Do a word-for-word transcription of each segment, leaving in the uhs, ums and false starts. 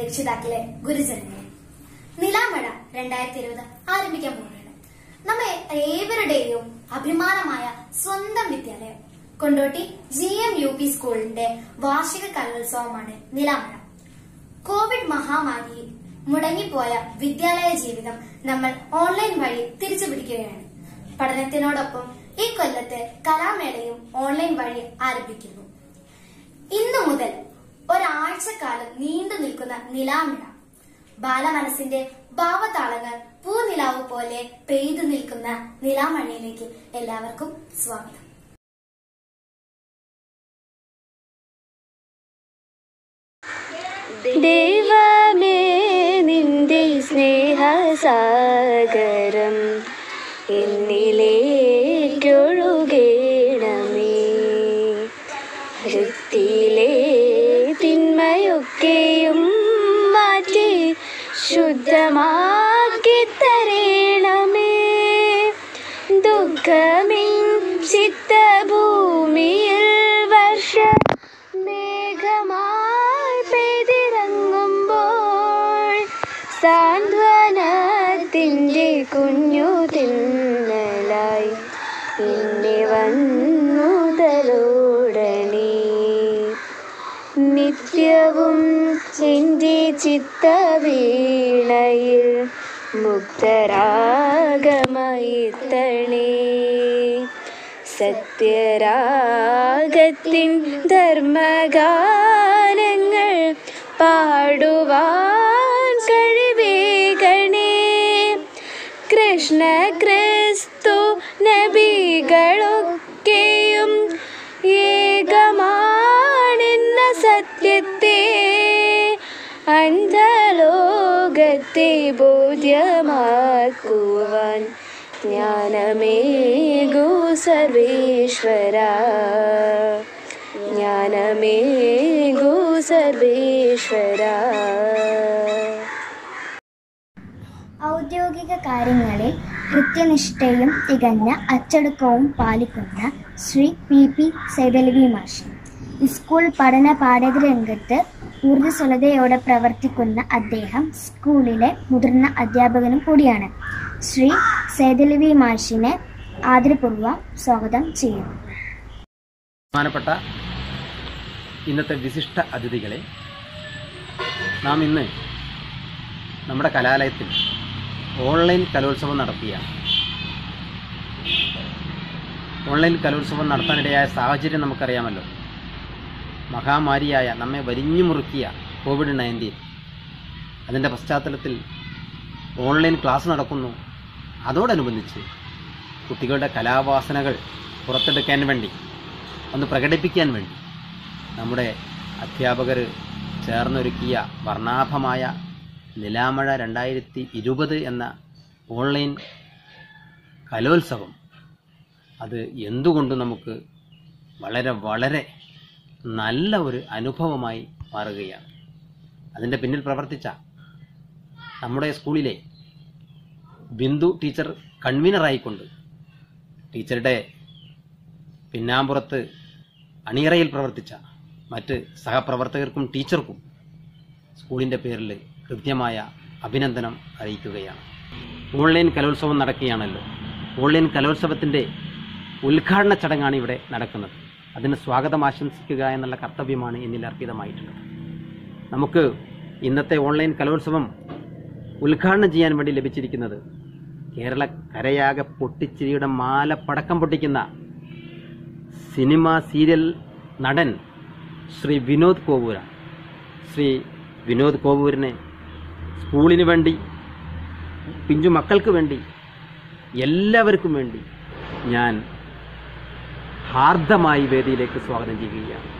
രക്ഷിതാക്കളെ, ഗുരുജനങ്ങളെ, നിലാമഴ രണ്ടായിരത്തി ഇരുപത് ആരംഭിക്കാൻ പോകുകയാണ്. നമ്മെ ഏവരുടെയും അഭിമാനമായ സ്വന്തം വിദ്യാലയം Kondotty G M U P സ്കൂളിന്റെ വാർഷിക കലോത്സവമാണ് നിലാമഴ. കോവിഡ് മഹാമാരിയിൽ മുടങ്ങിപ്പോയ വിദ്യാലയ ജീവിതം നമ്മൾ ഓൺലൈൻ വഴി തിരിച്ചുപിടിക്കുകയാണ്. പഠനത്തിനോടൊപ്പം ഈ കൊല്ലത്തെ കലാമേളയും ഓൺലൈൻ വഴി ആരംഭിക്കുന്നു. ഇന്നു മുതൽ ഒരാഴ്ചക്കാലം നീണ്ടു നിൽക്കുന്ന നിലാമഴ ബാലമനസ്സിന്റെ ഭാവതാളങ്ങൾ പൂനിലാവ് പോലെ പെയ്തു നിൽക്കുന്ന നിലാമഴയിലേക്ക് എല്ലാവർക്കും സ്വാഗതം. ദൈവമേ, നിന്റെ സ്നേഹസാഗരം എന്നിലേക്കൊഴുകേണമേ. ഹൃത്തിലെ തിന്മയൊക്കെയും മാറ്റി ശുദ്ധമാക്കി തരേണമേ. ദുഃഖമിൻ ചിത്തഭൂമിയിൽ വർഷ മേഘമായി പെയ്തിറങ്ങുമ്പോൾ സാന്ത്വനത്തിൻ്റെ കുഞ്ഞു തിന്നലായി എന്നെ വന്നു തലോടണേ. നിത്യവും എൻ്റെ ചിത്തവീണയിൽ മുക്തരാഗമായി തണേ. സത്യരാഗത്തിൻ ധർമ്മഗാനങ്ങൾ പാടുവാൻ കഴിവേകണേ. കൃഷ്ണ ക്രിസ്തു നബികളൊക്കെയും ഏകമാണെന്ന സത്യത്തെ അന്ധലോകത്തെ ബോധ്യമാക്കുവാൻ ജ്ഞാനമേകൂ സർവേശ്വര, ജ്ഞാനമേകൂ സർവേശ്വര. ഔദ്യോഗിക കാര്യങ്ങളിൽ കൃത്യനിഷ്ഠയും തികഞ്ഞ അച്ചടക്കവും പാലിക്കുന്ന ശ്രീ പി പി സൈതലവി മാഷ്. സ്കൂൾ പഠന പാഠ്യരംഗത്ത് ഊർജ്ജസ്വലതയോടെ പ്രവർത്തിക്കുന്ന അദ്ദേഹം സ്കൂളിലെ മുതിർന്ന അധ്യാപകനും കൂടിയാണ്. ശ്രീ സൈതലവി മാഷിനെ ആദരപൂർവ്വം സ്വാഗതം ചെയ്യുന്നു. ബഹുമാനപ്പെട്ട ഇന്നത്തെ വിശിഷ്ട അതിഥികളെ, നാം ഇന്ന് നമ്മുടെ കലാലയത്തിൽ ഓൺലൈൻ കലോത്സവം നടത്തുകയാണ്. ഓൺലൈൻ കലോത്സവം നടത്താനിടയായ സാഹചര്യം നമുക്കറിയാമല്ലോ. മഹാമാരിയായ നമ്മെ വരിഞ്ഞു മുറുക്കിയ കോവിഡ് നയൻറ്റീൻ, അതിൻ്റെ പശ്ചാത്തലത്തിൽ ഓൺലൈൻ ക്ലാസ് നടക്കുന്നു. അതോടനുബന്ധിച്ച് കുട്ടികളുടെ കലാവാസനകൾ പുറത്തെടുക്കാൻ വേണ്ടി, ഒന്ന് പ്രകടിപ്പിക്കാൻ വേണ്ടി നമ്മുടെ അധ്യാപകർ ചേർന്നൊരുക്കിയ വർണ്ണാഭമായ നിലാമഴ രണ്ടായിരത്തി ഇരുപത് എന്ന ഓൺലൈൻ കലോത്സവം, അത് എന്തുകൊണ്ടും നമുക്ക് വളരെ വളരെ നല്ല ഒരു അനുഭവമായി മാറുകയാണ്. അതിൻ്റെ പിന്നിൽ പ്രവർത്തിച്ച നമ്മുടെ സ്കൂളിലെ ബിന്ദു ടീച്ചർ കൺവീനറായിക്കൊണ്ട് ടീച്ചറുടെ പിന്നാമ്പുറത്ത് അണിയറയിൽ പ്രവർത്തിച്ച മറ്റ് സഹപ്രവർത്തകർക്കും ടീച്ചർക്കും സ്കൂളിൻ്റെ പേരിൽ കൃത്യമായ അഭിനന്ദനം അറിയിക്കുകയാണ്. ഓൺലൈൻ കലോത്സവം നടക്കുകയാണല്ലോ. ഓൺലൈൻ കലോത്സവത്തിൻ്റെ ഉദ്ഘാടന ചടങ്ങാണ് ഇവിടെ നടക്കുന്നത്. അതിന് സ്വാഗതം ആശംസിക്കുക എന്നുള്ള കർത്തവ്യമാണ് എന്നിൽ അർപ്പിതമായിട്ടുള്ളത്. നമുക്ക് ഇന്നത്തെ ഓൺലൈൻ കലോത്സവം ഉദ്ഘാടനം ചെയ്യാൻ വേണ്ടി ലഭിച്ചിരിക്കുന്നത് കേരള കരയാകെ പൊട്ടിച്ചിരിയുടെ മാല പടക്കം പൊട്ടിക്കുന്ന സിനിമ സീരിയൽ നടൻ ശ്രീ വിനോദ് കോവൂരാണ്. ശ്രീ വിനോദ് കോവൂരിനെ സ്കൂളിന് വേണ്ടി, പിഞ്ചു മക്കൾക്ക് വേണ്ടി, എല്ലാവർക്കും വേണ്ടി ഞാൻ ഹാർദമായി വേദിയിലേക്ക് സ്വാഗതം ചെയ്യുകയാണ്.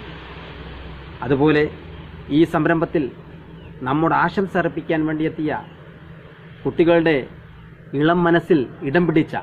അതുപോലെ ഈ സംരംഭത്തിൽ നമ്മുടെ ആശംസ അർപ്പിക്കാൻ വേണ്ടി എത്തിയ കുട്ടികളുടെ ഇളം മനസ്സിൽ ഇടം പിടിച്ച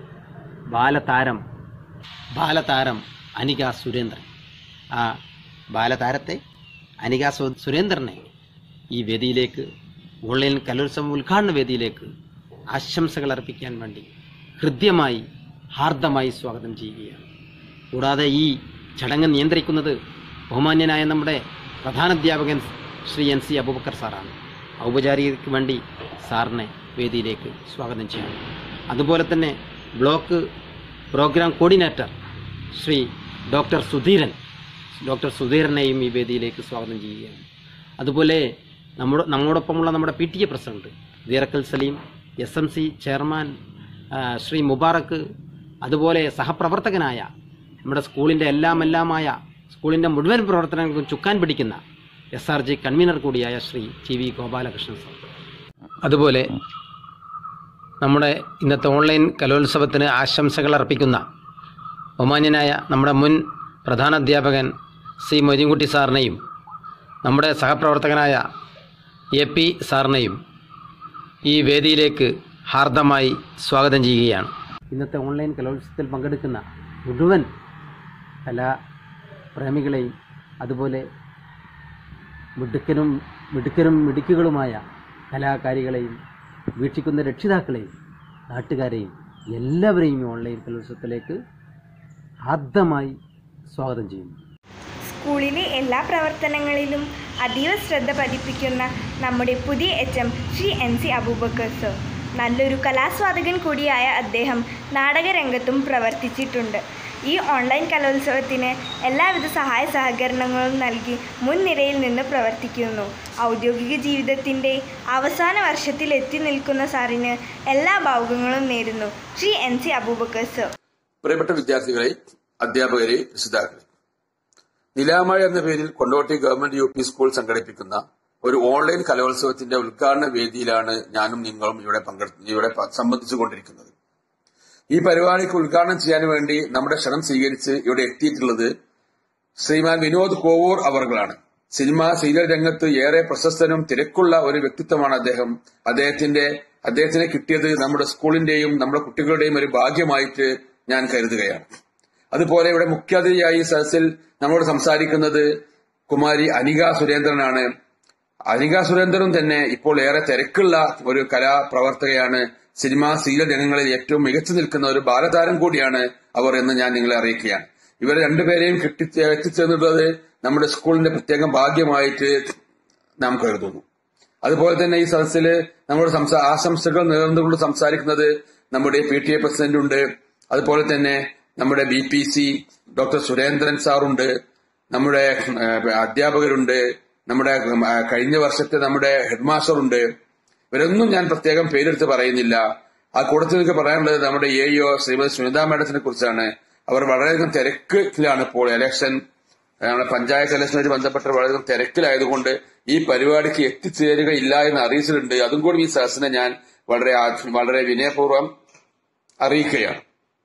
ബാലതാരം ബാലതാരം അനിക സുരേന്ദ്രൻ, ആ ബാലതാരത്തെ അനിക സുരേന്ദ്രനെ ഈ വേദിയിലേക്ക്, ഓൺലൈൻ കലോത്സവം ഉദ്ഘാടന വേദിയിലേക്ക് ആശംസകൾ അർപ്പിക്കാൻ വേണ്ടി ഹൃദ്യമായി ഹാർദമായി സ്വാഗതം ചെയ്യുകയാണ്. കൂടാതെ ഈ ചടങ്ങ് നിയന്ത്രിക്കുന്നത് ബഹുമാന്യനായ നമ്മുടെ പ്രധാനാധ്യാപകൻ ശ്രീ എൻ സി അബൂബക്കർ സാറാണ്. ഔപചാരികതയ്ക്ക് വേണ്ടി സാറിനെ വേദിയിലേക്ക് സ്വാഗതം ചെയ്യാം. അതുപോലെ തന്നെ block programme coordinator Shri doctor Sudheeran doctor സുധീരനെയും ഈ വേദിയിലേക്ക് സ്വാഗതം ചെയ്യുകയാണ്. അതുപോലെ നമ്മുടെ നമ്മോടൊപ്പമുള്ള നമ്മുടെ P T A president Deerakkal Saleem, S M C chairman Shri Mubarak, അതുപോലെ സഹപ്രവർത്തകനായ നമ്മുടെ സ്കൂളിൻ്റെ എല്ലാം എല്ലാമായ സ്കൂളിൻ്റെ മുഴുവൻ പ്രവർത്തനങ്ങൾക്കും ചുക്കാൻ പിടിക്കുന്ന എസ് ആർ ജി കൺവീനർ കൂടിയായ Shri T V Gopalakrishnan sir. അതുപോലെ നമ്മുടെ ഇന്നത്തെ ഓൺലൈൻ കലോത്സവത്തിന് ആശംസകൾ അർപ്പിക്കുന്ന ബഹുമാന്യനായ നമ്മുടെ മുൻ പ്രധാന അധ്യാപകൻ സി മൊയ്തീൻകുട്ടി സാറിനെയും നമ്മുടെ സഹപ്രവർത്തകനായ എ പി സാറിനെയും ഈ വേദിയിലേക്ക് ഹാർദമായി സ്വാഗതം ചെയ്യുകയാണ്. ഇന്നത്തെ ഓൺലൈൻ കലോത്സവത്തിൽ പങ്കെടുക്കുന്ന മുഴുവൻ കലാപ്രേമികളെയും അതുപോലെ മിടുക്കനും മിടുക്കനും മിടുക്കുകളുമായ കലാകാരികളെയും വീക്ഷിക്കുന്ന രക്ഷിതാക്കളെയും നാട്ടുകാരെയും എല്ലാവരെയും ഓൺലൈൻ കലോത്സവത്തിലേക്ക് ഹാർദമായി സ്വാഗതം ചെയ്യുന്നു. സ്കൂളിലെ എല്ലാ പ്രവർത്തനങ്ങളിലും അതീവ ശ്രദ്ധ പതിപ്പിക്കുന്ന നമ്മുടെ പുതിയ H M Shri N C Abubakar sir. നല്ലൊരു കലാസ്വാദകൻ കൂടിയായ അദ്ദേഹം നാടകരംഗത്തും പ്രവർത്തിച്ചിട്ടുണ്ട്. ഈ ഓൺലൈൻ കലോത്സവത്തിന് എല്ലാവിധ സഹായ സഹകരണങ്ങളും നൽകി മുൻനിരയിൽ നിന്ന് പ്രവർത്തിക്കുന്നു. ഔദ്യോഗിക ജീവിതത്തിൻ്റെ അവസാന വർഷത്തിൽ എത്തി നിൽക്കുന്ന സാറിന് എല്ലാ ഭാവുകങ്ങളും നേരുന്നു. Shri N C Abubakar sir. പ്രിയപ്പെട്ട വിദ്യാർത്ഥികളെ, അധ്യാപകരെ, രക്ഷിതാക്കളെ, നിലാമഴ എന്ന പേരിൽ Kondotty government U P school സംഘടിപ്പിക്കുന്ന ഒരു ഓൺലൈൻ കലോത്സവത്തിന്റെ ഉദ്ഘാടന വേദിയിലാണ് ഞാനും നിങ്ങളും ഇവിടെ പങ്കെടുത്ത് ഇവിടെ സംബന്ധിച്ചുകൊണ്ടിരിക്കുന്നത്. ഈ പരിപാടിക്ക് ഉദ്ഘാടനം ചെയ്യാൻ വേണ്ടി നമ്മുടെ ക്ഷണം സ്വീകരിച്ച് ഇവിടെ എത്തിയിട്ടുള്ളത് ശ്രീമാൻ വിനോദ് കോവൂർ അവർകളാണ്. സിനിമ സീരിയൽ രംഗത്ത് ഏറെ പ്രശസ്തനും തിരക്കുള്ള ഒരു വ്യക്തിത്വമാണ് അദ്ദേഹം. അദ്ദേഹത്തിന്റെ അദ്ദേഹത്തിനെ കിട്ടിയത് നമ്മുടെ സ്കൂളിന്റെയും നമ്മുടെ കുട്ടികളുടെയും ഒരു ഭാഗ്യമായിട്ട് ഞാൻ കരുതുകയാണ്. അതുപോലെ ഇവിടെ മുഖ്യാതിഥിയായി സദസ്സിൽ നമ്മളോട് സംസാരിക്കുന്നത് കുമാരി അനിക സുരേന്ദ്രനാണ്. അനിക സുരേന്ദ്രൻ തന്നെ ഇപ്പോൾ ഏറെ തിരക്കുള്ള ഒരു കലാപ്രവർത്തകയാണ്. സിനിമ സീരിയൽ രംഗങ്ങളിൽ ഏറ്റവും മികച്ചു നിൽക്കുന്ന ഒരു ബാലതാരം കൂടിയാണ് അവർ എന്ന് ഞാൻ നിങ്ങളെ അറിയിക്കുകയാണ്. ഇവരെ രണ്ടുപേരെയും കിട്ടി എത്തിച്ചേർന്നിട്ടുള്ളത് നമ്മുടെ സ്കൂളിന്റെ പ്രത്യേകം ഭാഗ്യമായിട്ട് നാം കരുതുന്നു. അതുപോലെ തന്നെ ഈ സദസ്സിൽ നമ്മുടെ സംസാ ആശംസകൾ നേർന്നുകൊണ്ട് സംസാരിക്കുന്നത് നമ്മുടെ പി ടി എ പ്രസിഡന്റ് ഉണ്ട്. അതുപോലെ തന്നെ നമ്മുടെ B P C doctor Surendran സാറുണ്ട്, നമ്മുടെ അധ്യാപകരുണ്ട്, നമ്മുടെ കഴിഞ്ഞ വർഷത്തെ നമ്മുടെ ഹെഡ് മാസ്റ്റർ ഉണ്ട്. ഇവരൊന്നും ഞാൻ പ്രത്യേകം പേരെടുത്ത് പറയുന്നില്ല. ആ കൂട്ടത്തിൽ എനിക്ക് പറയാനുള്ളത് നമ്മുടെ A E O Shrimati Sunitha മാഡത്തിനെ കുറിച്ചാണ്. അവർ വളരെയധികം തിരക്കിലാണ് ഇപ്പോൾ. ഇലക്ഷൻ നമ്മുടെ പഞ്ചായത്ത് ഇലക്ഷനുമായി ബന്ധപ്പെട്ട് വളരെയധികം തിരക്കിലായതുകൊണ്ട് ഈ പരിപാടിക്ക് എത്തിച്ചേരുകയില്ല എന്ന് അറിയിച്ചിട്ടുണ്ട്. അതും കൂടി ഈ സദസ്സിനെ ഞാൻ വളരെ വളരെ വിനയപൂർവ്വം അറിയിക്കുകയാണ്.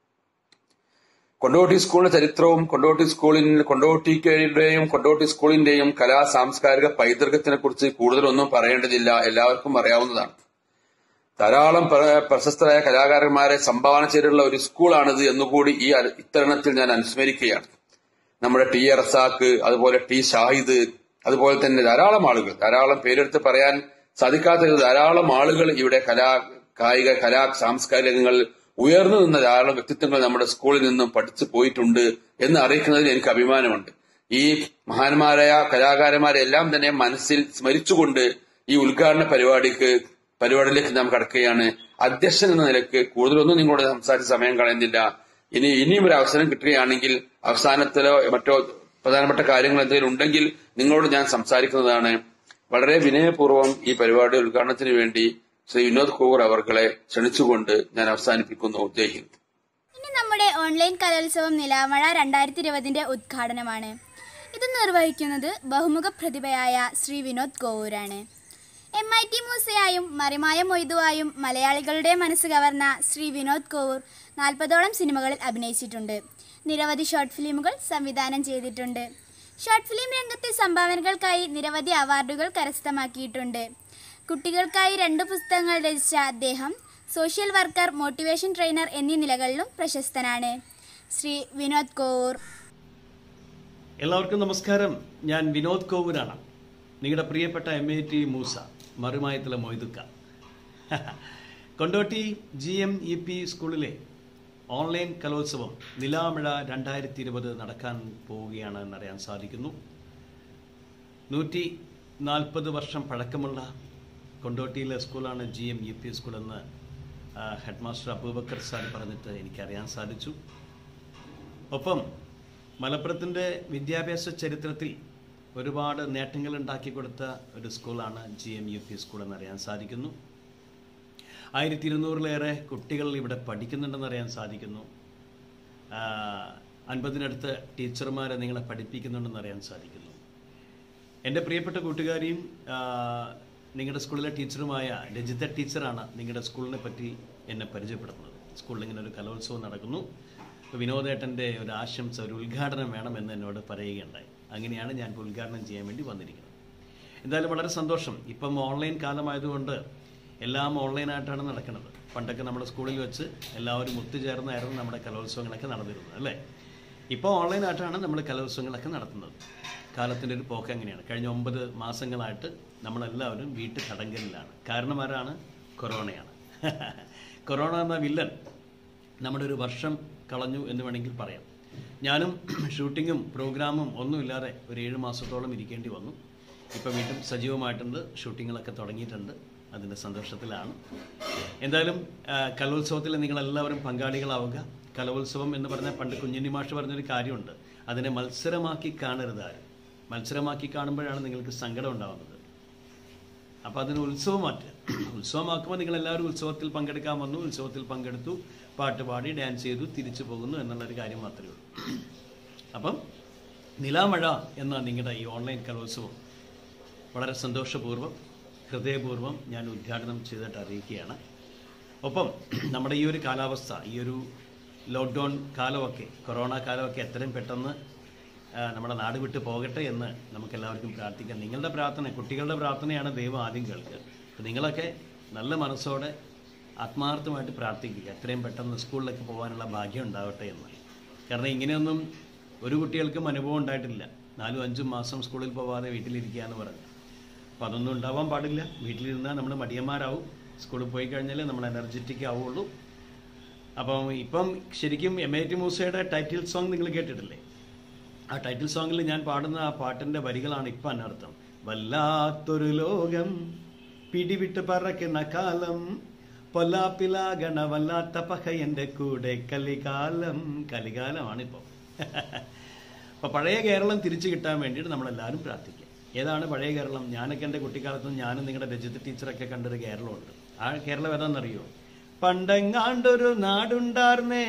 കൊണ്ടോട്ടി സ്കൂളിന്റെ ചരിത്രവും കൊണ്ടോട്ടി സ്കൂളിൽ കൊണ്ടോട്ടിയുടെയും കൊണ്ടോട്ടി സ്കൂളിന്റെയും കലാ സാംസ്കാരിക പൈതൃകത്തിനെ കുറിച്ച് കൂടുതലൊന്നും പറയേണ്ടതില്ല, എല്ലാവർക്കും അറിയാവുന്നതാണ്. ധാരാളം പ്രശസ്തരായ കലാകാരന്മാരെ സംഭാവന ചെയ്തിട്ടുള്ള ഒരു സ്കൂളാണിത് എന്നുകൂടി ഈ ഇത്തരണത്തിൽ ഞാൻ അനുസ്മരിക്കുകയാണ്. നമ്മുടെ ടി എ റസാഖ്, അതുപോലെ ടി ഷാഹിദ്, അതുപോലെ തന്നെ ധാരാളം ആളുകൾ, ധാരാളം പേരെടുത്ത് പറയാൻ സാധിക്കാത്ത ധാരാളം ആളുകൾ ഇവിടെ കലാ കായിക കലാ സാംസ്കാരിക രംഗങ്ങളിൽ ഉയർന്നു നിന്ന ധാരാളം വ്യക്തിത്വങ്ങൾ നമ്മുടെ സ്കൂളിൽ നിന്നും പഠിച്ചു പോയിട്ടുണ്ട് എന്ന് അറിയിക്കുന്നതിൽ എനിക്ക് അഭിമാനമുണ്ട്. ഈ മഹാന്മാരായ കലാകാരന്മാരെ എല്ലാം തന്നെ മനസ്സിൽ സ്മരിച്ചുകൊണ്ട് ഈ ഉദ്ഘാടന പരിപാടിക്ക് പരിപാടിയിലേക്ക് നാം കടക്കുകയാണ്. അധ്യക്ഷൻ എന്ന നിലയ്ക്ക് കൂടുതലൊന്നും നിങ്ങളോട് സംസാരിച്ച സമയം കളയുന്നില്ല. ഇനി ഇനിയും ഒരു അവസരം കിട്ടുകയാണെങ്കിൽ അവസാനത്തിലോ മറ്റോ പ്രധാനപ്പെട്ട കാര്യങ്ങൾ എന്തെങ്കിലും ഉണ്ടെങ്കിൽ നിങ്ങളോട് ഞാൻ സംസാരിക്കുന്നതാണ്. വളരെ വിനയപൂർവ്വം ഈ പരിപാടി ഉദ്ഘാടനത്തിന് വേണ്ടി ശ്രീ വിനോദ് കോവൂർ അവർകളെ ക്ഷണിച്ചുകൊണ്ട് ഞാൻ അവസാനിപ്പിക്കുന്നു. ജയ് ഹിന്ദ്. ഇനി നമ്മുടെ ഓൺലൈൻ കലോത്സവം നിലാമഴ രണ്ടായിരത്തി ഇരുപതിന്റെ ഉദ്ഘാടനമാണ്. ഇത് നിർവഹിക്കുന്നത് ബഹുമുഖ പ്രതിഭയായ ശ്രീ വിനോദ് കോവൂരാണ്. എം ഐ ടി മൂസയായും മറിമായ മൊയ്തുവായും മലയാളികളുടെ മനസ്സ് കവർന്ന ശ്രീ വിനോദ് കോവൂർ നാൽപ്പതോളം സിനിമകളിൽ അഭിനയിച്ചിട്ടുണ്ട്. നിരവധി ഷോർട്ട് ഫിലിമുകൾ സംവിധാനം ചെയ്തിട്ടുണ്ട്. ഷോർട്ട് ഫിലിം രംഗത്തെ സംഭാവനകൾക്കായി നിരവധി അവാർഡുകൾ കരസ്ഥമാക്കിയിട്ടുണ്ട്. കുട്ടികൾക്കായി രണ്ട് പുസ്തകങ്ങൾ രചിച്ച അദ്ദേഹം സോഷ്യൽ വർക്കർ, മോട്ടിവേഷൻ ട്രെയിനർ എന്നീ നിലകളിലും പ്രശസ്തനാണ്. ശ്രീ വിനോദ് കോവൂർ. എല്ലാവർക്കും നമസ്കാരം. ഞാൻ വിനോദ് കോവൂരാണ്, നിങ്ങളുടെ പ്രിയപ്പെട്ട എം എ ടി മൂസ, മറുമായത്തിലെ മൊയ്തുക്ക. Kondotty G M E P സ്കൂളിലെ ഓൺലൈൻ കലോത്സവം നിലാമഴ രണ്ടായിരത്തി ഇരുപത് നടക്കാൻ പോവുകയാണ് എന്നറിയാൻ സാധിക്കുന്നു. നൂറ്റി നാൽപ്പത് വർഷം പഴക്കമുള്ള കൊണ്ടോട്ടിയിലെ സ്കൂളാണ് ജി എം യു പി സ്കൂളെന്ന് ഹെഡ് മാസ്റ്റർ അബൂബക്കർ സാർ പറഞ്ഞിട്ട് എനിക്കറിയാൻ സാധിച്ചു. ഒപ്പം മലപ്പുറത്തിൻ്റെ വിദ്യാഭ്യാസ ചരിത്രത്തിൽ ഒരുപാട് നേട്ടങ്ങൾ ഉണ്ടാക്കി കൊടുത്ത ഒരു സ്കൂളാണ് G M U P school എന്നറിയാൻ സാധിക്കുന്നു. ആയിരത്തി ഇരുന്നൂറിലേറെ കുട്ടികൾ ഇവിടെ പഠിക്കുന്നുണ്ടെന്നറിയാൻ സാധിക്കുന്നു. അൻപതിനടുത്ത് ടീച്ചർമാരെ നിങ്ങളെ പഠിപ്പിക്കുന്നുണ്ടെന്നറിയാൻ സാധിക്കുന്നു. എൻ്റെ പ്രിയപ്പെട്ട കൂട്ടുകാരിയും നിങ്ങളുടെ സ്കൂളിലെ ടീച്ചറുമായ രജിത ടീച്ചറാണ് നിങ്ങളുടെ സ്കൂളിനെ പറ്റി എന്നെ പരിചയപ്പെടുത്തുന്നത്. സ്കൂളിൽ ഇങ്ങനെ ഒരു കലോത്സവം നടക്കുന്നു, വിനോദേട്ടൻ്റെ ഒരു ആശംസ, ഒരു ഉദ്ഘാടനം വേണമെന്ന് എന്നോട് പറയുകയുണ്ടായി. അങ്ങനെയാണ് ഞാൻ ഉദ്ഘാടനം ചെയ്യാൻ വേണ്ടി വന്നിരിക്കുന്നത്. എന്തായാലും വളരെ സന്തോഷം. ഇപ്പം ഓൺലൈൻ കാലമായതുകൊണ്ട് എല്ലാം ഓൺലൈനായിട്ടാണ് നടക്കുന്നത്. പണ്ടൊക്കെ നമ്മുടെ സ്കൂളിൽ വെച്ച് എല്ലാവരും ഒത്തുചേർന്നായിരുന്നു നമ്മുടെ കലോത്സവങ്ങളൊക്കെ നടന്നിരുന്നത്, അല്ലേ? ഇപ്പോൾ ഓൺലൈനായിട്ടാണ് നമ്മൾ കലോത്സവങ്ങളൊക്കെ നടത്തുന്നത്. കാലത്തിൻ്റെ ഒരു പോക്ക് അങ്ങനെയാണ്. കഴിഞ്ഞ ഒമ്പത് മാസങ്ങളായിട്ട് നമ്മളെല്ലാവരും വീട്ടിൽ തടങ്കലിലാണ്. കാരണം ആരാണ്? കൊറോണയാണ്. കൊറോണ എന്ന വില്ലൻ നമ്മുടെ ഒരു വർഷം കളഞ്ഞു എന്ന് വേണമെങ്കിൽ പറയാം. ഞാനും ഷൂട്ടിങ്ങും പ്രോഗ്രാമും ഒന്നുമില്ലാതെ ഒരു ഏഴ് മാസത്തോളം ഇരിക്കേണ്ടി വന്നു. ഇപ്പോൾ വീണ്ടും സജീവമായിട്ടുണ്ട്, ഷൂട്ടിങ്ങുകളൊക്കെ തുടങ്ങിയിട്ടുണ്ട്. അതിൻ്റെ സന്തോഷത്തിലാണ്. എന്തായാലും കലോത്സവത്തിൽ നിങ്ങളെല്ലാവരും പങ്കാളികളാവുക. കലോത്സവം എന്ന് പറഞ്ഞാൽ പണ്ട് കുഞ്ഞുണ്ണി മാഷ് പറഞ്ഞൊരു കാര്യമുണ്ട്, അതിനെ മത്സരമാക്കി കാണരുത് ആരും. മത്സരമാക്കി കാണുമ്പോഴാണ് നിങ്ങൾക്ക് സങ്കടം ഉണ്ടാകുന്നത്. അപ്പോൾ അതിന് ഉത്സവമാറ്റുക. ഉത്സവമാക്കുമ്പോൾ നിങ്ങളെല്ലാവരും ഉത്സവത്തിൽ പങ്കെടുക്കാൻ വന്നു, ഉത്സവത്തിൽ പങ്കെടുത്തു, പാട്ട് പാടി ഡാൻസ് ചെയ്തു, തിരിച്ചു പോകുന്നു എന്നുള്ളൊരു കാര്യം മാത്രമേ ഉള്ളൂ. അപ്പം നിലാമഴ എന്ന നിങ്ങളുടെ ഈ ഓൺലൈൻ കലോത്സവം വളരെ സന്തോഷപൂർവ്വം ഹൃദയപൂർവ്വം ഞാൻ ഉദ്ഘാടനം ചെയ്തിട്ട് അറിയിക്കുകയാണ്. ഒപ്പം നമ്മുടെ ഈ ഒരു കാലാവസ്ഥ, ഈ ഒരു ലോക്ക്ഡൗൺ കാലമൊക്കെ, കൊറോണ കാലമൊക്കെ എത്രയും പെട്ടെന്ന് നമ്മുടെ നാട് വിട്ട് പോകട്ടെ എന്ന് നമുക്കെല്ലാവർക്കും പ്രാർത്ഥിക്കാം. നിങ്ങളുടെ പ്രാർത്ഥന, കുട്ടികളുടെ പ്രാർത്ഥനയാണ് ദൈവം ആദ്യം കേൾക്കുക. അപ്പോൾ നിങ്ങളൊക്കെ നല്ല മനസ്സോടെ ആത്മാർത്ഥമായിട്ട് പ്രാർത്ഥിക്കുക, എത്രയും പെട്ടെന്ന് സ്കൂളിലൊക്കെ പോകാനുള്ള ഭാഗ്യം ഉണ്ടാവട്ടെ എന്ന്. കാരണം ഇങ്ങനെയൊന്നും ഒരു കുട്ടികൾക്കും അനുഭവം ഉണ്ടായിട്ടില്ല. നാലും അഞ്ചും മാസം സ്കൂളിൽ പോകാതെ വീട്ടിലിരിക്കുക എന്ന് പറഞ്ഞു. അപ്പോൾ അതൊന്നും ഉണ്ടാവാൻ പാടില്ല. വീട്ടിലിരുന്നാൽ നമ്മൾ മടിയന്മാരാവും. സ്കൂളിൽ പോയി കഴിഞ്ഞാൽ നമ്മൾ എനർജറ്റിക് ആവുള്ളൂ. അപ്പം ഇപ്പം ശരിക്കും എം എ ടി മൂസയുടെ ടൈറ്റിൽ സോങ് നിങ്ങൾ കേട്ടിട്ടില്ലേ? ആ ടൈറ്റിൽ സോങ്ങിൽ ഞാൻ പാടുന്ന ആ പാട്ടിൻ്റെ വരികളാണ് ഇപ്പം അനർത്ഥം. വല്ലാത്തൊരു ലോകം പിടിവിട്ട് പറക്കുന്ന കാലം, പൊല്ലാപ്പിലാകണ വല്ലാത്ത പക എൻ്റെ കൂടെ കലികാലം. കലികാലമാണിപ്പോൾ. അപ്പോൾ പഴയ കേരളം തിരിച്ചു കിട്ടാൻ വേണ്ടിയിട്ട് നമ്മളെല്ലാവരും പ്രാർത്ഥിക്കുക. ഏതാണ് പഴയ കേരളം? ഞാനൊക്കെ എൻ്റെ കുട്ടിക്കാലത്തും ഞാനും നിങ്ങളുടെ രജിത ടീച്ചറൊക്കെ കണ്ടൊരു കേരളമുണ്ട്. ആ കേരളം ഏതാണെന്നറിയോ? പണ്ടെങ്ങാണ്ടൊരു നാടുണ്ടാർന്നേ,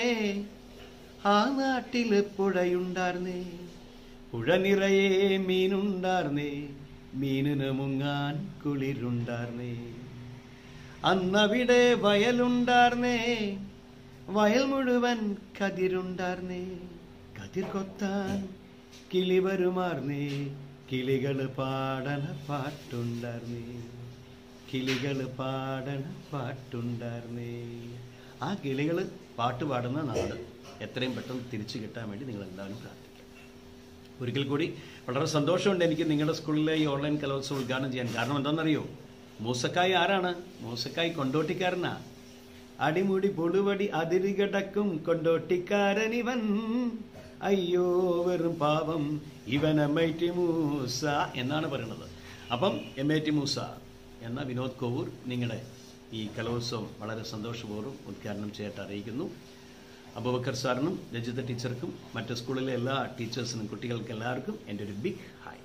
ആ നാട്ടില് പുഴയുണ്ടാർന്നേ, പുഴ നിറയെ മീനുണ്ടാർന്നേ, മീനിന് മുങ്ങാൻ കുളിരുണ്ടാർന്നേ. അന്നവിടെ വയലുണ്ടാർന്നേ, വയൽ മുഴുവൻ കതിരുണ്ടാർന്നേ, കതിർ കൊത്താൻ കിളി വരുമാർന്നേ, കിളികള് പാടണ പാട്ടുണ്ടാർന്നേ, കിളികള് പാടണ പാട്ടുണ്ടാർന്നേ. ആ കിളികള് പാട്ട് പാടുന്ന നാട് എത്രയും പെട്ടെന്ന് തിരിച്ചു കിട്ടാൻ വേണ്ടി നിങ്ങളെല്ലാവരും പ്രാർത്ഥിക്കുക. ഒരിക്കൽ കൂടി വളരെ സന്തോഷമുണ്ട് എനിക്ക് നിങ്ങളുടെ സ്കൂളിലെ ഈ ഓൺലൈൻ കലോത്സവം ഉദ്ഘാടനം ചെയ്യാൻ. കാരണം എന്താണെന്നറിയോ? മൂസക്കായി ആരാണ്? മൂസക്കായി കൊണ്ടോട്ടിക്കാരനാ. അടിമുടി പൊളുവടി അതിരുകിടക്കും കൊണ്ടോട്ടിക്കാരനിവൻ, അയ്യോ വെറും പാവം ഇവൻ എം ഐ ടി മൂസ എന്നാണ് പറയുന്നത്. അപ്പം എം ഐ ടി മൂസ എന്ന വിനോദ് കോവൂർ നിങ്ങളുടെ ഈ കലോത്സവം വളരെ സന്തോഷപൂർവ്വം ഉദ്ഘാടനം ചെയ്തിട്ട് അറിയിക്കുന്നു. അബൂബക്കർ സാറിനും രജിത ടീച്ചർക്കും മറ്റ് സ്കൂളിലെ എല്ലാ ടീച്ചേഴ്സിനും കുട്ടികൾക്ക് എല്ലാവർക്കും എൻ്റെ ഒരു ബിഗ് ഹായ്.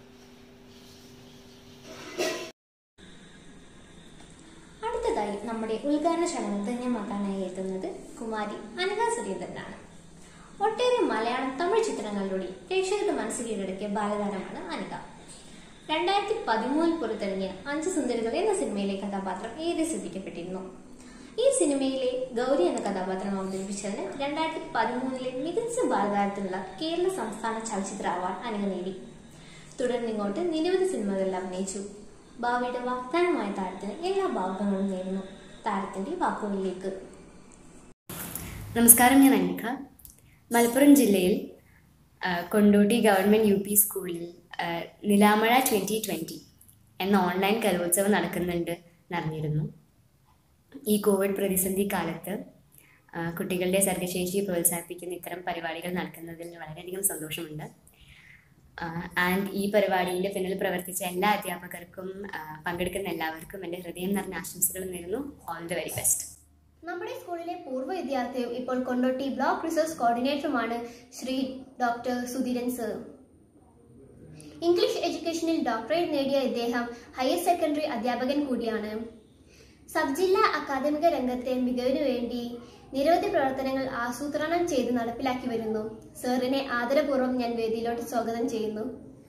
അടുത്തതായി നമ്മുടെ ഉദ്ഘാടന ചടങ്ങ് ധന്യമാക്കാനായി എത്തുന്നത് കുമാരി അനഘ സുരേന്ദ്രനാണ്. ഒട്ടേറെ മലയാളം തമിഴ് ചിത്രങ്ങളിലൂടെ പ്രേക്ഷകരുടെ മനസ്സ് കീഴടക്കിയ ബാലതാരമാണ് അനഘ. രണ്ടായിരത്തി പതിമൂന്നിൽ പുറത്തിറങ്ങിയ അഞ്ച് സുന്ദരികൾ എന്ന സിനിമയിലെ കഥാപാത്രം ഏറെ ശ്രദ്ധിക്കപ്പെട്ടിരുന്നു. ഈ സിനിമയിലെ ഗൗരി എന്ന കഥാപാത്രം അവതരിപ്പിച്ചതിന് രണ്ടായിരത്തി പതിമൂന്നിലെ മികച്ച ബാലതാരത്തിനുള്ള കേരള സംസ്ഥാന ചലച്ചിത്ര അവാർഡ് അനഘ നേടി. തുടർന്നിങ്ങോട്ട് നിരവധി സിനിമകളിൽ അഭിനയിച്ചു. ഭാവിയുടെ വാഗ്ദാനമായ താരത്തിന് എല്ലാ ഭാഗങ്ങളും നേരുന്നു. താരത്തിന്റെ വാക്കുകളിലേക്ക്. നമസ്കാരം, ഞാൻ അനിക. മലപ്പുറം ജില്ലയിൽ കൊണ്ടോട്ടി ഗവൺമെൻറ് യു പി സ്കൂളിൽ നിലാമഴ ട്വൻ്റി ട്വൻ്റി എന്ന ഓൺലൈൻ കലോത്സവം നടക്കുന്നുണ്ട് എന്നറിഞ്ഞിരുന്നു. ഈ കോവിഡ് പ്രതിസന്ധി കാലത്ത് കുട്ടികളുടെ സർഗശേഷിയെ പ്രോത്സാഹിപ്പിക്കുന്ന ഇത്തരം പരിപാടികൾ നടക്കുന്നതിൽ വളരെയധികം സന്തോഷമുണ്ട്. ആൻഡ് ഈ പരിപാടിയുടെ പിന്നിൽ പ്രവർത്തിച്ച എല്ലാ അധ്യാപകർക്കും പങ്കെടുക്കുന്ന എല്ലാവർക്കും എൻ്റെ ഹൃദയം നിറഞ്ഞ ആശംസകൾ നേരുന്നു. All the very best. നമ്മുടെ സ്കൂളിലെ പൂർവ്വ വിദ്യാർത്ഥിയും ഇപ്പോൾ കൊണ്ടോട്ടി ബ്ലോക്ക് റിസോഴ്സ് കോർഡിനേറ്ററുമാണ് Shri doctor Sudheeran sir. English എഡ്യൂക്കേഷനിൽ ഡോക്ടറേറ്റ് നേടിയ ഇദ്ദേഹം ഹയർ സെക്കൻഡറി അധ്യാപകൻ കൂടിയാണ്. സബ് ജില്ലാ അക്കാദമിക രംഗത്തെ മികവിനു വേണ്ടി നിരവധി പ്രവർത്തനങ്ങൾ ആസൂത്രണം ചെയ്ത് നടപ്പിലാക്കി വരുന്നു. സാറിനെ ആദരപൂർവ്വം ഞാൻ വേദിയിലോട്ട് സ്വാഗതം ചെയ്യുന്നു.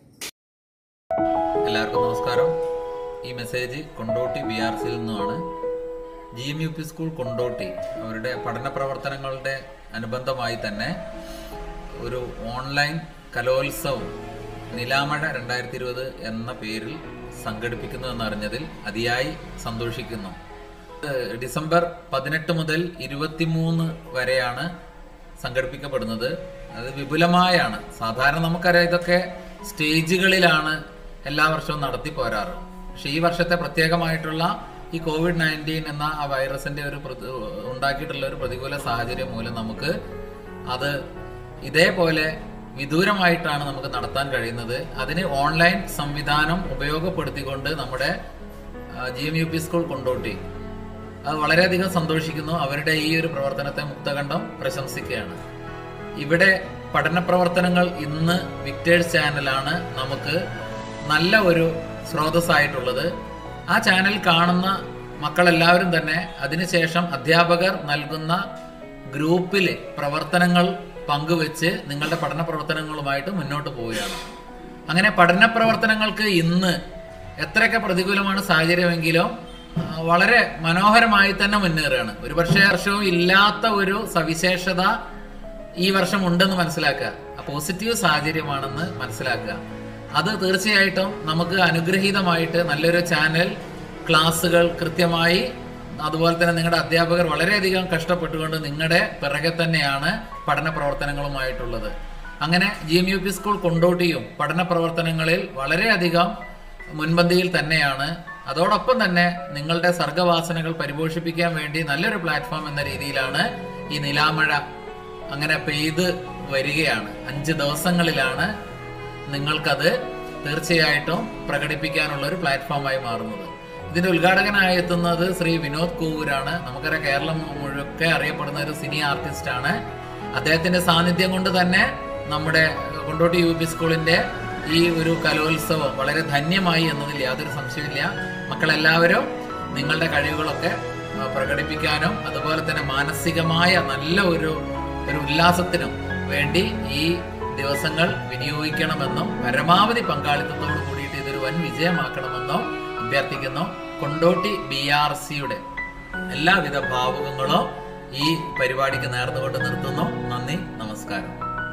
എല്ലാവർക്കും നമസ്കാരം. ഈ മെസ്സേജ് കൊണ്ടോട്ടി ബി ആർ സിയിൽ നിന്നുമാണ്. G M U P school Kondotty അവരുടെ പഠന പ്രവർത്തനങ്ങളുടെ അനുബന്ധമായി തന്നെ ഒരു ഓൺലൈൻ കലോത്സവം നിലാമഴ രണ്ടായിരത്തി ഇരുപത് എന്ന പേരിൽ സംഘടിപ്പിക്കുന്നു എന്നറിഞ്ഞതിൽ അതിയായി സന്തോഷിക്കുന്നു. ഡിസംബർ പതിനെട്ട് മുതൽ ഇരുപത്തിമൂന്ന് വരെയാണ് സംഘടിപ്പിക്കപ്പെടുന്നത്. അത് വിപുലമായാണ്. സാധാരണ നമുക്കറിയാം ഇതൊക്കെ സ്റ്റേജുകളിലാണ് എല്ലാ വർഷവും നടത്തി പോരാറ്. പക്ഷെ ഈ വർഷത്തെ പ്രത്യേകമായിട്ടുള്ള ഈ കോവിഡ് നയൻറ്റീൻ എന്ന ആ വൈറസിന്റെ ഒരു ഉണ്ടാക്കിയിട്ടുള്ള ഒരു പ്രതികൂല സാഹചര്യം മൂലം നമുക്ക് അത് ഇതേപോലെ വിദൂരമായിട്ടാണ് നമുക്ക് നടത്താൻ കഴിയുന്നത്. അതിന് ഓൺലൈൻ സംവിധാനം ഉപയോഗപ്പെടുത്തിക്കൊണ്ട് നമ്മുടെ G M U P school Kondotty അത് വളരെയധികം സന്തോഷിക്കുന്നു. അവരുടെ ഈ ഒരു പ്രവർത്തനത്തെ മുക്തകണ്ഠം പ്രശംസിക്കുകയാണ്. ഇവിടെ പഠന പ്രവർത്തനങ്ങൾ ഇന്ന് വിക്ടേഴ്സ് ചാനലാണ് നമുക്ക് നല്ല ഒരു സ്രോതസ്സായിട്ടുള്ളത്. ആ ചാനൽ കാണുന്ന മക്കളെല്ലാവരും തന്നെ അതിനുശേഷം അധ്യാപകർ നൽകുന്ന ഗ്രൂപ്പിലെ പ്രവർത്തനങ്ങൾ പങ്കുവെച്ച് നിങ്ങളുടെ പഠന പ്രവർത്തനങ്ങളുമായിട്ട് മുന്നോട്ട് പോവുകയാണ്. അങ്ങനെ പഠന പ്രവർത്തനങ്ങൾക്ക് ഇന്ന് എത്രയൊക്കെ പ്രതികൂലമാണ് സാഹചര്യമെങ്കിലും വളരെ മനോഹരമായി തന്നെ മുന്നേറുകയാണ്. ഒരു പക്ഷേ വർഷവും ഇല്ലാത്ത ഒരു സവിശേഷത ഈ വർഷം ഉണ്ടെന്ന് മനസ്സിലാക്കുക. പോസിറ്റീവ് സാഹചര്യമാണെന്ന് മനസ്സിലാക്കുക. അത് തീർച്ചയായിട്ടും നമുക്ക് അനുഗ്രഹീതമായിട്ട് നല്ലൊരു ചാനൽ, ക്ലാസ്സുകൾ കൃത്യമായി, അതുപോലെ തന്നെ നിങ്ങളുടെ അധ്യാപകർ വളരെയധികം കഷ്ടപ്പെട്ടുകൊണ്ട് നിങ്ങളുടെ പിറകെ തന്നെയാണ് പഠന പ്രവർത്തനങ്ങളുമായിട്ടുള്ളത്. അങ്ങനെ G M U P school കൊണ്ടോട്ടിയും പഠന പ്രവർത്തനങ്ങളിൽ വളരെയധികം മുൻപന്തിയിൽ തന്നെയാണ്. അതോടൊപ്പം തന്നെ നിങ്ങളുടെ സർഗവാസനകൾ പരിപോഷിപ്പിക്കാൻ വേണ്ടി നല്ലൊരു പ്ലാറ്റ്ഫോം എന്ന രീതിയിലാണ് ഈ നിലാമഴ അങ്ങനെ പെയ്ത് വരികയാണ്. അഞ്ച് ദിവസങ്ങളിലാണ് നിങ്ങൾക്കത് തീർച്ചയായിട്ടും പ്രകടിപ്പിക്കാനുള്ള ഒരു പ്ലാറ്റ്ഫോമായി മാറുന്നത്. ഇതിന്റെ ഉദ്ഘാടകനായി എത്തുന്നത് ശ്രീ വിനോദ് കോവൂരാണ്. നമുക്കറിയാം കേരളം മുഴുക്കെ അറിയപ്പെടുന്ന ഒരു സിനി ആർട്ടിസ്റ്റ് ആണ്. അദ്ദേഹത്തിന്റെ സാന്നിധ്യം കൊണ്ട് തന്നെ നമ്മുടെ കൊണ്ടോട്ടി യു പി സ്കൂളിന്റെ ഈ ഒരു കലോത്സവം വളരെ ധന്യമായി എന്നതിൽ യാതൊരു സംശയമില്ല. മക്കളെല്ലാവരും നിങ്ങളുടെ കഴിവുകളൊക്കെ പ്രകടിപ്പിക്കാനും അതുപോലെ തന്നെ മാനസികമായ നല്ല ഒരു ഒരു ഉല്ലാസത്തിനും വേണ്ടി ഈ ദിവസങ്ങൾ വിനിയോഗിക്കണമെന്നും പരമാവധി പങ്കാളിത്തത്തോടു കൂടിയിട്ട് ഇതൊരു വൻ വിജയമാക്കണമെന്നും അഭ്യർത്ഥിക്കുന്നു. കൊണ്ടോട്ടി ബി ആർ സിയുടെ എല്ലാവിധ ഭാവുകങ്ങളും ഈ പരിപാടിക്ക് നേർന്നുകൊണ്ട് നിർത്തുന്നു. നന്ദി, നമസ്കാരം.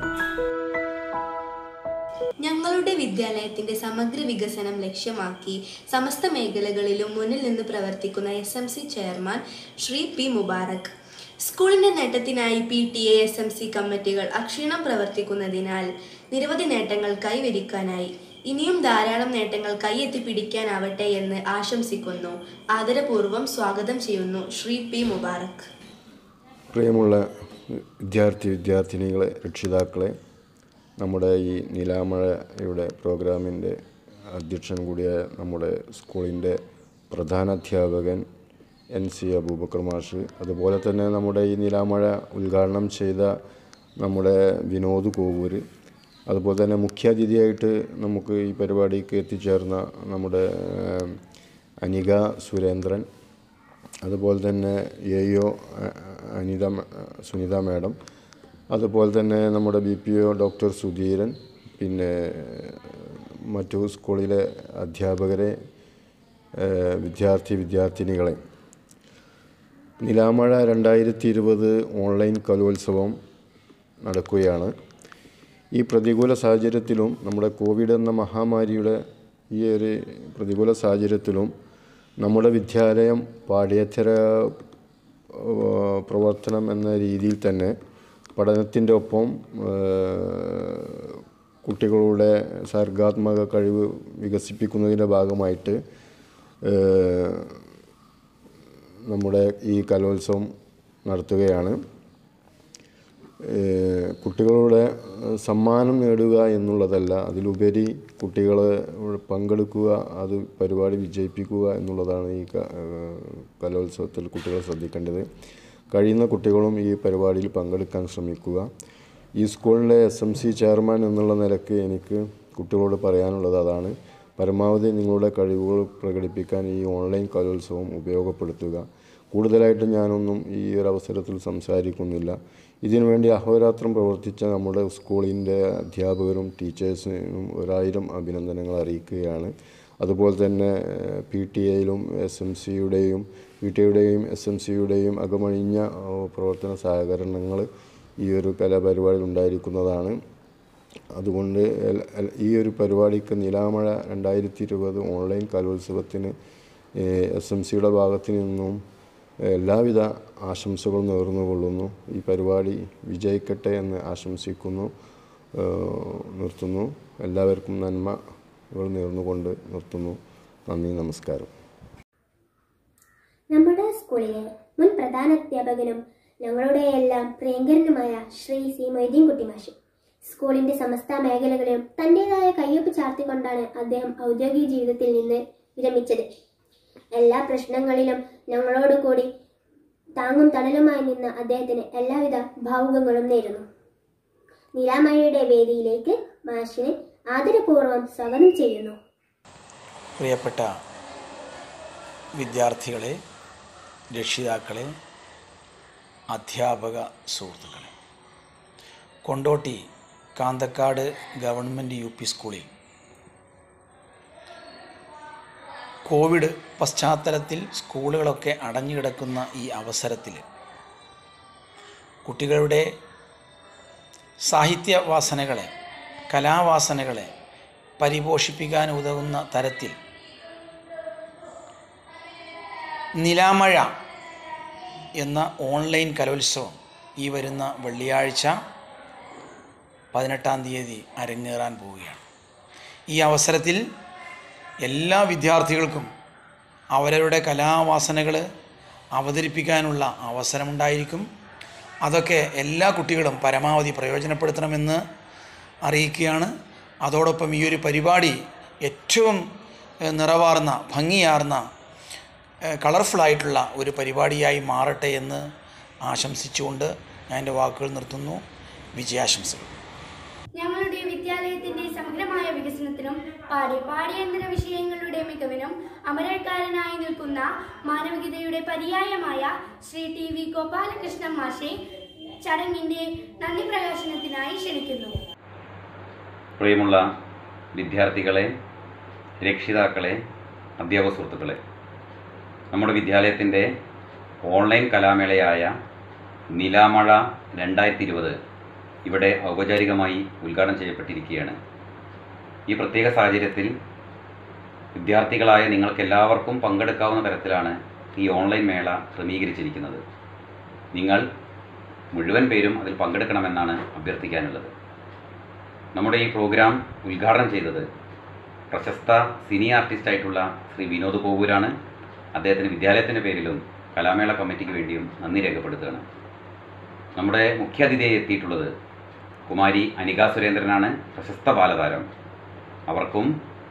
ഞങ്ങളുടെ വിദ്യാലയത്തിന്റെ സമഗ്ര വികസനം ലക്ഷ്യമാക്കി സമസ്ത മേഖലകളിലും മുന്നിൽ നിന്ന് പ്രവർത്തിക്കുന്ന S M C chairman Shri P Mubarak. സ്കൂളിന്റെ നേട്ടത്തിനായി P T A S M C കമ്മിറ്റികൾ അക്ഷീണം പ്രവർത്തിക്കുന്നതിനാൽ നിരവധി നേട്ടങ്ങൾ കൈവരിക്കാനായി. ഇനിയും ധാരാളം നേട്ടങ്ങൾ കൈയെത്തി പിടിക്കാനാവട്ടെ എന്ന് ആശംസിക്കുന്നു. ആദരപൂർവ്വം സ്വാഗതം ചെയ്യുന്നു ശ്രീ പി മുബാറക്. പ്രിയമുള്ള വിദ്യാർത്ഥി വിദ്യാർത്ഥിനികളെ, രക്ഷിതാക്കളെ, നമ്മുടെ ഈ നിലാമഴയുടെ പ്രോഗ്രാമിൻ്റെ അധ്യക്ഷൻ കൂടിയായ നമ്മുടെ സ്കൂളിൻ്റെ പ്രധാനാധ്യാപകൻ എൻ സി അബൂബക്കർ മാഷ്, അതുപോലെ തന്നെ നമ്മുടെ ഈ നിലാമഴ ഉദ്ഘാടനം ചെയ്ത നമ്മുടെ വിനോദ് കോവൂര്, അതുപോലെ തന്നെ മുഖ്യാതിഥിയായിട്ട് നമുക്ക് ഈ പരിപാടിക്ക് എത്തിച്ചേർന്ന നമ്മുടെ അനിക സുരേന്ദ്രൻ, അതുപോലെ തന്നെ A O Anitha Sunitha madam, അതുപോലെ തന്നെ നമ്മുടെ B P O doctor Sudheeran, പിന്നെ മറ്റു സ്കൂളിലെ അധ്യാപകരെ, വിദ്യാർത്ഥി വിദ്യാർത്ഥിനികളെ, നിലാമഴ രണ്ടായിരത്തി ഇരുപത് ഓൺലൈൻ കലോത്സവം നടക്കുകയാണ്. ഈ പ്രതികൂല സാഹചര്യത്തിലും നമ്മുടെ കോവിഡ് എന്ന മഹാമാരിയുടെ ഈ ഒരു പ്രതികൂല സാഹചര്യത്തിലും നമ്മുടെ വിദ്യാലയം പാഠ്യേതര പ്രവർത്തനം എന്ന രീതിയിൽ തന്നെ പഠനത്തിൻ്റെ ഒപ്പം കുട്ടികളുടെ സർഗാത്മക കഴിവ് വികസിപ്പിക്കുന്നതിൻ്റെ ഭാഗമായിട്ട് നമ്മുടെ ഈ കലോത്സവം നടത്തുകയാണ്. കുട്ടികളുടെ സമ്മാനം നേടുക എന്നുള്ളതല്ല, അതിലുപരി കുട്ടികളെ പങ്കെടുക്കുക, അത് പരിപാടി വിജയിപ്പിക്കുക എന്നുള്ളതാണ് ഈ കലോത്സവത്തിൽ കുട്ടികൾ ശ്രദ്ധിക്കേണ്ടത്. കഴിയുന്ന കുട്ടികളും ഈ പരിപാടിയിൽ പങ്കെടുക്കാൻ ശ്രമിക്കുക. ഈ സ്കൂളിലെ എസ് എം സി ചെയർമാൻ എന്നുള്ള നിലയ്ക്ക് എനിക്ക് കുട്ടികളോട് പറയാനുള്ളത് അതാണ്. പരമാവധി നിങ്ങളുടെ കഴിവുകൾ പ്രകടിപ്പിക്കാൻ ഈ ഓൺലൈൻ കലോത്സവം ഉപയോഗപ്പെടുത്തുക. കൂടുതലായിട്ട് ഞാനൊന്നും ഈ ഒരു അവസരത്തിൽ സംസാരിക്കുന്നില്ല. ഇതിനുവേണ്ടി അഹോരാത്രം പ്രവർത്തിച്ച നമ്മുടെ സ്കൂളിൻ്റെ അധ്യാപകരും ടീച്ചേഴ്സിനും ഒരായിരം അഭിനന്ദനങ്ങൾ അറിയിക്കുകയാണ്. അതുപോലെ തന്നെ പി ടി എയിലും എസ് എം സിയുടെയും പി ടി എയുടെയും എസ് എം സിയുടെയും അകമഴിഞ്ഞ പ്രവർത്തന സഹകരണങ്ങൾ ഈ ഒരു കലാപരിപാടിയിൽ ഉണ്ടായിരിക്കുന്നതാണ്. അതുകൊണ്ട് ഈ ഒരു പരിപാടിക്ക് നിലാമഴ രണ്ടായിരത്തി ഇരുപത് ഓൺലൈൻ കലോത്സവത്തിന് എസ് എം സിയുടെ ഭാഗത്തു നിന്നും എല്ലാവിധ ആശംസകളും നേർന്നുകൊള്ളുന്നു. ഈ പരിപാടി വിജയിക്കട്ടെ എന്ന് ആശംസിക്കുന്നു, നിർത്തുന്നു. എല്ലാവർക്കും നന്മകൾ നേർന്നുകൊണ്ട് നിർത്തുന്നു. നന്ദി, നമസ്കാരം. നമ്മുടെ സ്കൂളിലെ മുൻ പ്രധാനാധ്യാപകനും ഞങ്ങളുടെ എല്ലാം പ്രിയങ്കരനുമായ ശ്രീ സി മൊയ്തീൻകുട്ടി മാഷ് സ്കൂളിന്റെ സമസ്ത മേഖലകളിലും തന്റേതായ കയ്യൊപ്പ് ചാർത്തിക്കൊണ്ടാണ് അദ്ദേഹം ഔദ്യോഗിക ജീവിതത്തിൽ നിന്ന് വിരമിച്ചത്. എല്ലാ പ്രശ്നങ്ങളിലും ഞങ്ങളോട് കൂടി താങ്ങും തണലുമായി നിന്ന അദ്ദേഹത്തിന് എല്ലാവിധ ഭാവുകങ്ങളും നേരുന്നു. നിലാമഴയുടെ വേദിയിലേക്ക് മാഷിനെ ആദരപൂർവ്വം സ്വാഗതം ചെയ്യുന്നു. പ്രിയപ്പെട്ട വിദ്യാർത്ഥികളെ, രക്ഷിതാക്കളെ, അധ്യാപക സുഹൃത്തുക്കളെ, Kondotty Kanthakkad government U P സ്കൂളിൽ കോവിഡ് പശ്ചാത്തലത്തിൽ സ്കൂളുകളൊക്കെ അടഞ്ഞുകിടക്കുന്ന ഈ അവസരത്തിൽ കുട്ടികളുടെ സാഹിത്യവാസനകളെ, കലാവാസനകളെ പരിപോഷിപ്പിക്കാൻ ഉതകുന്ന തരത്തിൽ നിലാമഴ എന്ന ഓൺലൈൻ കലോത്സവം ഈ വരുന്ന വെള്ളിയാഴ്ച പതിനെട്ടാം തീയതി അരങ്ങേറാൻ പോവുകയാണ്. ഈ അവസരത്തിൽ എല്ലാ വിദ്യാർത്ഥികൾക്കും അവരവരുടെ കലാവാസനകൾ അവതരിപ്പിക്കാനുള്ള അവസരമുണ്ടായിരിക്കും. അതൊക്കെ എല്ലാ കുട്ടികളും പരമാവധി പ്രയോജനപ്പെടുത്തണമെന്ന് അറിയിക്കുകയാണ്. അതോടൊപ്പം ഈ ഒരു പരിപാടി ഏറ്റവും നിറവാർന്ന, ഭംഗിയാർന്ന, കളർഫുള്ളായിട്ടുള്ള ഒരു പരിപാടിയായി മാറട്ടെ എന്ന് ആശംസിച്ചുകൊണ്ട് ഞാൻ എൻ്റെ വാക്കുകൾ നിർത്തുന്നു. വിജയാശംസകൾ. ഞങ്ങളുടെ വിദ്യാലയത്തിന്റെ സമഗ്രമായ വികസനത്തിനും പാഠ്യ പാഠ്യേതര വിഷയങ്ങളുടെ മികവിനും അമരക്കാരനായി നിൽക്കുന്ന മാനവികതയുടെ പര്യായമായ ശ്രീ ടി വി ഗോപാലകൃഷ്ണൻ മാഷെ ചടങ്ങിന്റെ നന്ദി പ്രകാശനത്തിനായി ക്ഷണിക്കുന്നു. പ്രിയമുള്ള വിദ്യാർത്ഥികളെ, രക്ഷിതാക്കളെ, അധ്യാപക സുഹൃത്തുക്കളെ, നമ്മുടെ വിദ്യാലയത്തിൻ്റെ ഓൺലൈൻ കലാമേളയായ നിലാമഴ രണ്ടായിരത്തി ഇരുപത് ഇവിടെ ഔപചാരികമായി ഉദ്ഘാടനം ചെയ്യപ്പെട്ടിരിക്കുകയാണ്. ഈ പ്രത്യേക സാഹചര്യത്തിൽ വിദ്യാർത്ഥികളായ നിങ്ങൾക്കെല്ലാവർക്കും പങ്കെടുക്കാവുന്ന തരത്തിലാണ് ഈ ഓൺലൈൻ മേള ക്രമീകരിച്ചിരിക്കുന്നത്. നിങ്ങൾ മുഴുവൻ പേരും അതിൽ പങ്കെടുക്കണമെന്നാണ് അഭ്യർത്ഥിക്കാനുള്ളത്. നമ്മുടെ ഈ പ്രോഗ്രാം ഉദ്ഘാടനം ചെയ്തത് പ്രശസ്ത സിനി ആർട്ടിസ്റ്റായിട്ടുള്ള ശ്രീ വിനോദ് കോവൂരാണ്. അദ്ദേഹത്തിന് വിദ്യാലയത്തിൻ്റെ പേരിലും കലാമേള കമ്മിറ്റിക്ക് വേണ്ടിയും നന്ദി രേഖപ്പെടുത്തുകയാണ്. നമ്മുടെ മുഖ്യാതിഥിയായി എത്തിയിട്ടുള്ളത് കുമാരി അനിക സുരേന്ദ്രനാണ്, പ്രശസ്ത ബാലതാരം. അവർക്കും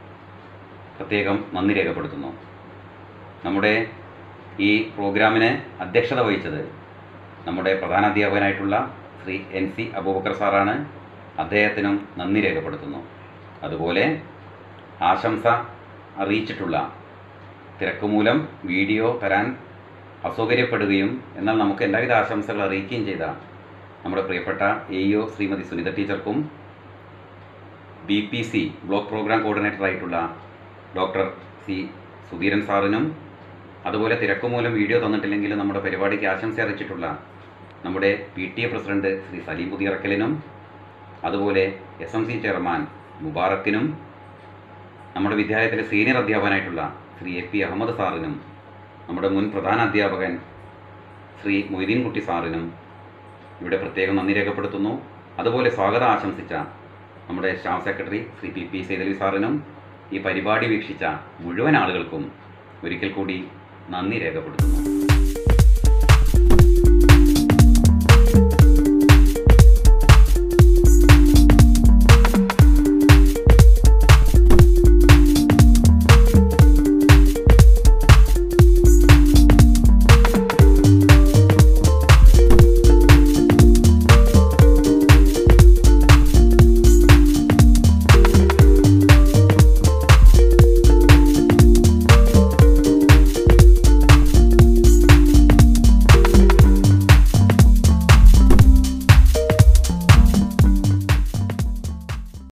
പ്രത്യേകം നന്ദി രേഖപ്പെടുത്തുന്നു. നമ്മുടെ ഈ പ്രോഗ്രാമിന് അധ്യക്ഷത വഹിച്ചത് നമ്മുടെ പ്രധാനാധ്യാപകനായിട്ടുള്ള ശ്രീ എൻ സി അബൂബക്കർ സാറാണ്. അദ്ദേഹത്തിനും നന്ദി രേഖപ്പെടുത്തുന്നു. അതുപോലെ ആശംസ അറിയിച്ചിട്ടുള്ള, തിരക്ക് മൂലം വീഡിയോ തരാൻ അസൗകര്യപ്പെടുകയും എന്നാൽ നമുക്ക് എല്ലാവിധ ആശംസകൾ അറിയിക്കുകയും ചെയ്ത നമ്മുടെ പ്രിയപ്പെട്ട A E O Shrimati Sunitha ടീച്ചർക്കും B P C block programme കോർഡിനേറ്ററായിട്ടുള്ള ഡോക്ടർ സി സുധീരൻ സാറിനും, അതുപോലെ തിരക്ക് മൂലം വീഡിയോ തന്നിട്ടില്ലെങ്കിലും നമ്മുടെ പരിപാടിക്ക് ആശംസ അറിയിച്ചിട്ടുള്ള നമ്മുടെ P T A president Shri Saleem പുതിയറക്കലിനും, അതുപോലെ എസ് എം സി ചെയർമാൻ മുബാറക്കിനും, നമ്മുടെ വിദ്യാലയത്തിലെ സീനിയർ അധ്യാപകനായിട്ടുള്ള ശ്രീ എ പി അഹമ്മദ് സാറിനും, നമ്മുടെ മുൻ പ്രധാന അധ്യാപകൻ ശ്രീ മൊയ്തീൻകുട്ടി സാറിനും ഇവിടെ പ്രത്യേകം നന്ദി രേഖപ്പെടുത്തുന്നു. അതുപോലെ സ്വാഗതം ആശംസിച്ച നമ്മുടെ staff secretary Shri P P Saithali സാറിനും ഈ പരിപാടി വീക്ഷിച്ച മുഴുവൻ ആളുകൾക്കും ഒരിക്കൽ കൂടി നന്ദി രേഖപ്പെടുത്തുന്നു.